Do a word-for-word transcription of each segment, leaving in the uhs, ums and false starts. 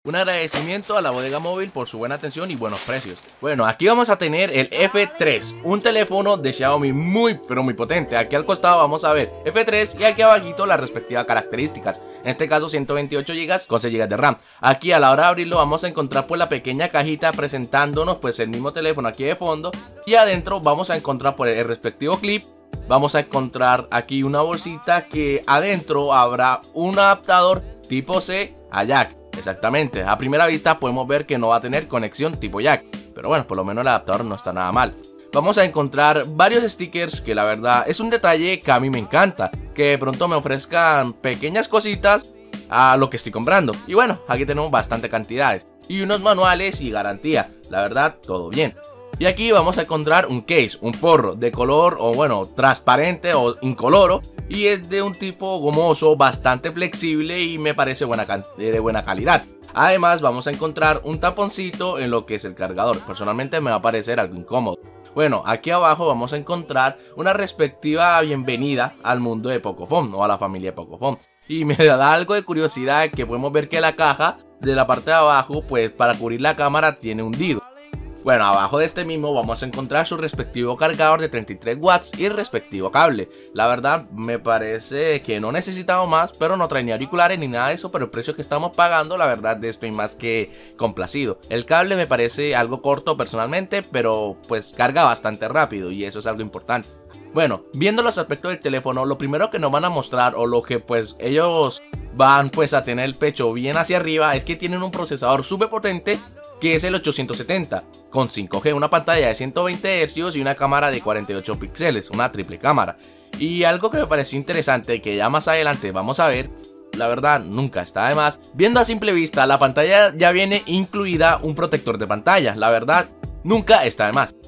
Un agradecimiento a la bodega móvil por su buena atención y buenos precios. Bueno, aquí vamos a tener el F tres, un teléfono de Xiaomi muy pero muy potente. Aquí al costado vamos a ver F tres y aquí abajito las respectivas características. En este caso ciento veintiocho gigas con seis gigas de RAM. Aquí a la hora de abrirlo vamos a encontrar pues la pequeña cajita presentándonos pues el mismo teléfono aquí de fondo. Y adentro vamos a encontrar pues el respectivo clip. Vamos a encontrar aquí una bolsita que adentro habrá un adaptador tipo C a jack. Exactamente, a primera vista podemos ver que no va a tener conexión tipo jack, pero bueno, por lo menos el adaptador no está nada mal. Vamos a encontrar varios stickers que la verdad es un detalle que a mí me encanta, que de pronto me ofrezcan pequeñas cositas a lo que estoy comprando. Y bueno, aquí tenemos bastante cantidades y unos manuales y garantía, la verdad todo bien. Y aquí vamos a encontrar un case, un forro de color o bueno, transparente o incoloro. Y es de un tipo gomoso, bastante flexible y me parece buena de buena calidad. Además vamos a encontrar un taponcito en lo que es el cargador. Personalmente me va a parecer algo incómodo. Bueno, aquí abajo vamos a encontrar una respectiva bienvenida al mundo de Pocophone o a la familia Pocophone. Y me da algo de curiosidad que podemos ver que la caja de la parte de abajo pues para cubrir la cámara tiene hundido. Bueno, abajo de este mismo vamos a encontrar su respectivo cargador de treinta y tres watts y el respectivo cable. La verdad me parece que no necesitamos más, pero no trae ni auriculares ni nada de eso, pero el precio que estamos pagando la verdad de estoy más que complacido. El cable me parece algo corto personalmente, pero pues carga bastante rápido y eso es algo importante. Bueno, viendo los aspectos del teléfono, lo primero que nos van a mostrar o lo que pues ellos van pues a tener el pecho bien hacia arriba es que tienen un procesador súper potente que es el ochocientos setenta con cinco G, una pantalla de ciento veinte hercios y una cámara de cuarenta y ocho píxeles, una triple cámara. Y algo que me pareció interesante que ya más adelante vamos a ver, la verdad nunca está de más, viendo a simple vista la pantalla ya viene incluida un protector de pantalla, la verdad nunca está de más.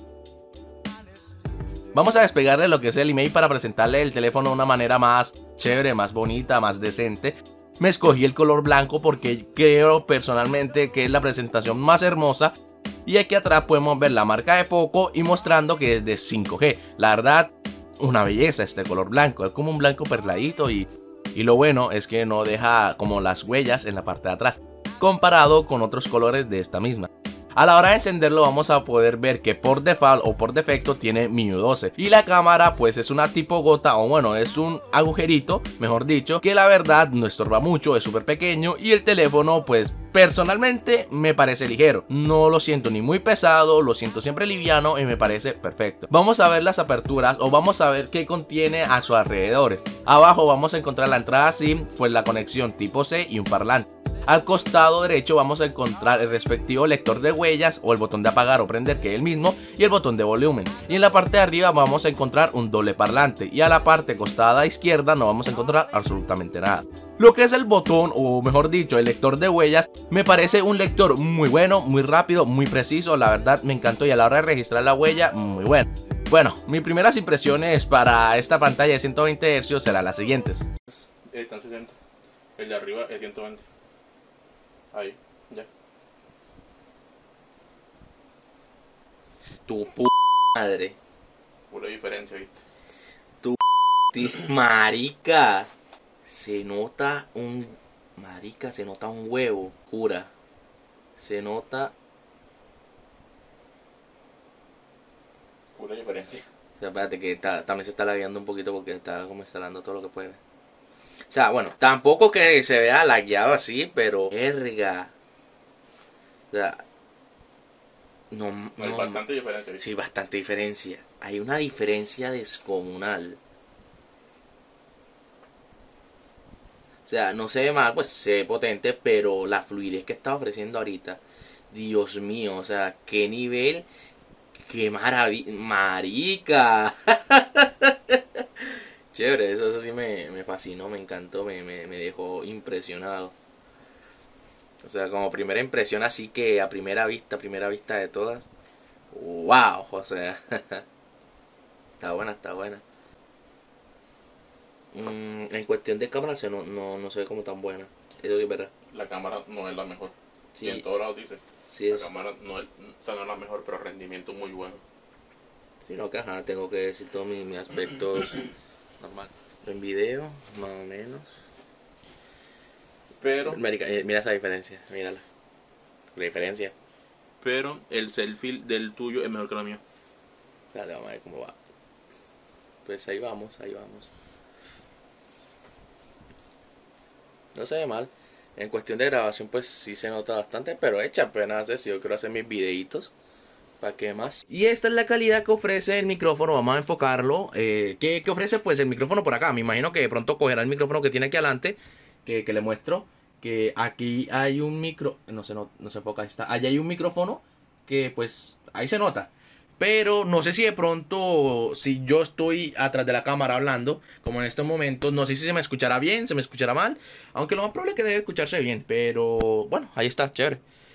Vamos a despegarle lo que es el email para presentarle el teléfono de una manera más chévere, más bonita, más decente. Me escogí el color blanco porque creo personalmente que es la presentación más hermosa. Y aquí atrás podemos ver la marca de Poco y mostrando que es de cinco G. La verdad, una belleza este color blanco. Es como un blanco perladito y, y lo bueno es que no deja como las huellas en la parte de atrás, comparado con otros colores de esta misma. A la hora de encenderlo vamos a poder ver que por default o por defecto tiene M I U I doce. Y la cámara pues es una tipo gota o bueno es un agujerito, mejor dicho, que la verdad no estorba mucho, es súper pequeño. Y el teléfono pues personalmente me parece ligero. No lo siento ni muy pesado, lo siento siempre liviano y me parece perfecto. Vamos a ver las aperturas o vamos a ver qué contiene a sus alrededores. Abajo vamos a encontrar la entrada SIM, pues la conexión tipo C y un parlante. Al costado derecho vamos a encontrar el respectivo lector de huellas o el botón de apagar o prender que es el mismo y el botón de volumen. Y en la parte de arriba vamos a encontrar un doble parlante y a la parte costada izquierda no vamos a encontrar absolutamente nada. Lo que es el botón o mejor dicho el lector de huellas me parece un lector muy bueno, muy rápido, muy preciso, la verdad me encantó y a la hora de registrar la huella muy bueno. Bueno, mis primeras impresiones para esta pantalla de ciento veinte hercios serán las siguientes. Están sesenta, el de arriba es ciento veinte. Ahí, ya. Tu p madre. Pura diferencia, ¿viste? Tu p marica. Se nota un... Marica, se nota un huevo. Cura. Se nota... Pura diferencia. O sea, espérate que está, también se está lagueando un poquito porque está como instalando todo lo que puede. O sea, bueno, tampoco que se vea lagueado así, pero... Verga. O sea... No, no, Hay bastante diferencia, ¿viste? Sí, bastante diferencia. Hay una diferencia descomunal. O sea, no se ve mal, pues se ve potente, pero la fluidez que está ofreciendo ahorita, Dios mío, o sea, qué nivel, qué maravilla, marica. Chévere, eso, eso sí me, me fascinó, me encantó, me, me, me dejó impresionado. O sea, como primera impresión así que a primera vista, primera vista de todas. ¡Wow! O sea, está buena, está buena. Mm, en cuestión de cámara se no, no, no se ve como tan buena. Eso sí es verdad. La cámara no es la mejor. Sí. Y en todos lados dice. Sí, la es... cámara no es, o sea, no es la mejor, pero rendimiento muy bueno. Sí, no, que ajá, tengo que decir todos mis, mis aspectos normal. En video, más o menos. Pero Mira, mira esa diferencia, mírala. ¿Qué diferencia? Pero el selfie del tuyo es mejor que el mío. Dale, vamos a ver cómo va. Pues ahí vamos, ahí vamos. No se ve mal. En cuestión de grabación pues sí se nota bastante, pero echa apenas hace, si yo quiero hacer mis videitos. ¿Para qué más? Y esta es la calidad que ofrece el micrófono. Vamos a enfocarlo. Eh, ¿qué, ¿Qué ofrece pues el micrófono por acá? Me imagino que de pronto cogerá el micrófono que tiene aquí adelante, que, que le muestro. Que aquí hay un micro... No se, no, no se enfoca, ahí está. Allá hay un micrófono que pues ahí se nota. Pero no sé si de pronto, si yo estoy atrás de la cámara hablando, como en estos momentos, no sé si se me escuchará bien, se me escuchará mal. Aunque lo más probable es que debe escucharse bien. Pero bueno, ahí está, chévere.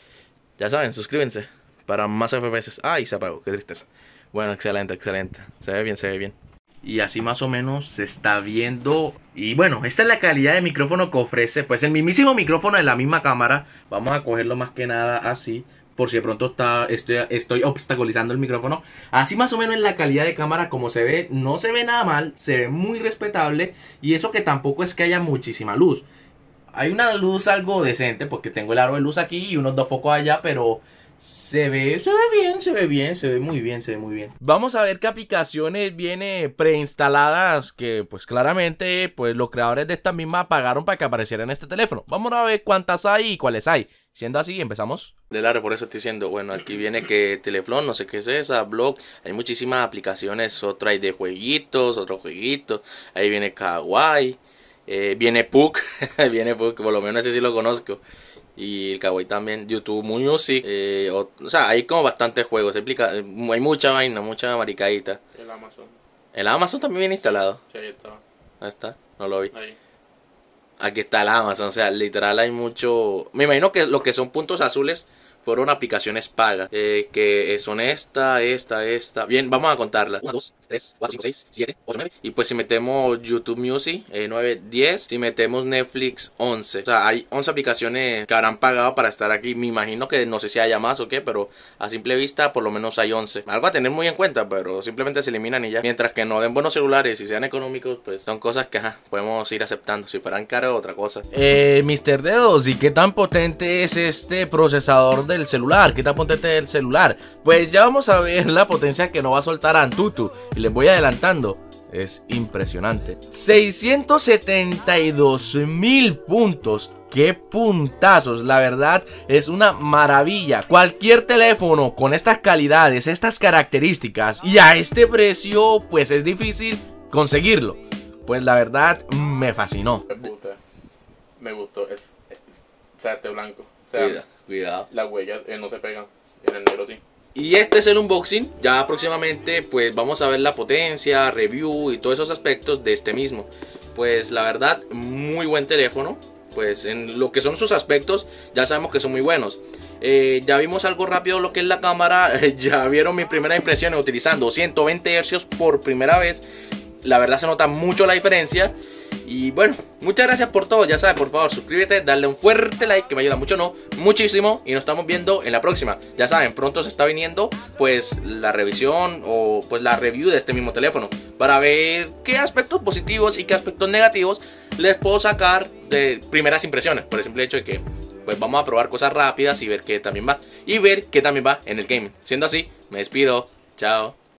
Ya saben, suscríbanse para más F P S. Ay, se apagó, qué tristeza. Bueno, excelente, excelente. Se ve bien, se ve bien. Y así más o menos se está viendo. Y bueno, esta es la calidad de micrófono que ofrece. Pues el mismísimo micrófono de la misma cámara. Vamos a cogerlo más que nada así. Por si de pronto está, estoy, estoy obstaculizando el micrófono. Así más o menos en la calidad de cámara como se ve. No se ve nada mal. Se ve muy respetable. Y eso que tampoco es que haya muchísima luz. Hay una luz algo decente. Porque tengo el aro de luz aquí y unos dos focos allá. Pero... Se ve, se ve bien, se ve bien, se ve muy bien, se ve muy bien. Vamos a ver qué aplicaciones viene preinstaladas que pues claramente pues los creadores de esta misma pagaron para que apareciera en este teléfono. Vamos a ver cuántas hay y cuáles hay. Siendo así, empezamos. De largo, por eso estoy diciendo, bueno, aquí viene que Teleflon, no sé qué es esa, Blog, hay muchísimas aplicaciones, otra hay de jueguitos, otro jueguito, ahí viene Kawaii, eh, viene Puck, viene Puck, por lo menos ese sí lo conozco. Y el Kawaii también, YouTube Music, eh, o, o sea, hay como bastantes juegos, se explica, hay mucha vaina, mucha maricadita. El Amazon. ¿El Amazon también viene instalado? Sí, ahí estaba. Ahí está, no lo vi. Ahí. Aquí está el Amazon, o sea, literal hay mucho... Me imagino que lo que son puntos azules fueron aplicaciones pagas, eh, que son esta, esta, esta. Bien, vamos a contarlas. uno, dos, tres, cuatro, cinco, seis, siete, ocho, nueve. Y pues si metemos YouTube Music, eh, nueve, diez. Si metemos Netflix, once. O sea, hay once aplicaciones que habrán pagado para estar aquí. Me imagino que no sé si haya más o qué, pero a simple vista por lo menos hay once. Algo a tener muy en cuenta, pero simplemente se eliminan y ya. Mientras que no den buenos celulares y sean económicos, pues son cosas que ajá, podemos ir aceptando. Si fueran caros, otra cosa. Eh, mister Dedos, ¿y qué tan potente es este procesador de el celular? ¿Qué tan potente es el celular? Pues ya vamos a ver la potencia que no va a soltar Antutu. Y les voy adelantando. Es impresionante. seiscientos setenta y dos mil puntos. ¡Qué puntazos! La verdad es una maravilla. Cualquier teléfono con estas calidades, estas características y a este precio, pues es difícil conseguirlo. Pues la verdad me fascinó. Me gusta. Me gustó. Es, es, o sea, este blanco. O sea, Cuida, cuidado. Las huellas eh, no se pegan. En el negro sí. Y este es el unboxing. Ya próximamente pues vamos a ver la potencia, review y todos esos aspectos de este mismo. Pues la verdad, muy buen teléfono. Pues en lo que son sus aspectos ya sabemos que son muy buenos. eh, Ya vimos algo rápido lo que es la cámara. Ya vieron mis primeras impresiones utilizando ciento veinte hercios por primera vez. La verdad se nota mucho la diferencia. Y bueno, muchas gracias por todo. Ya sabes, por favor suscríbete, dale un fuerte like que me ayuda mucho, no, muchísimo. Y nos estamos viendo en la próxima. Ya saben, pronto se está viniendo pues la revisión o pues la review de este mismo teléfono, para ver qué aspectos positivos y qué aspectos negativos les puedo sacar de primeras impresiones. Por el simple hecho de que pues vamos a probar cosas rápidas y ver qué también va. Y ver qué también va en el gaming. Siendo así, me despido, chao.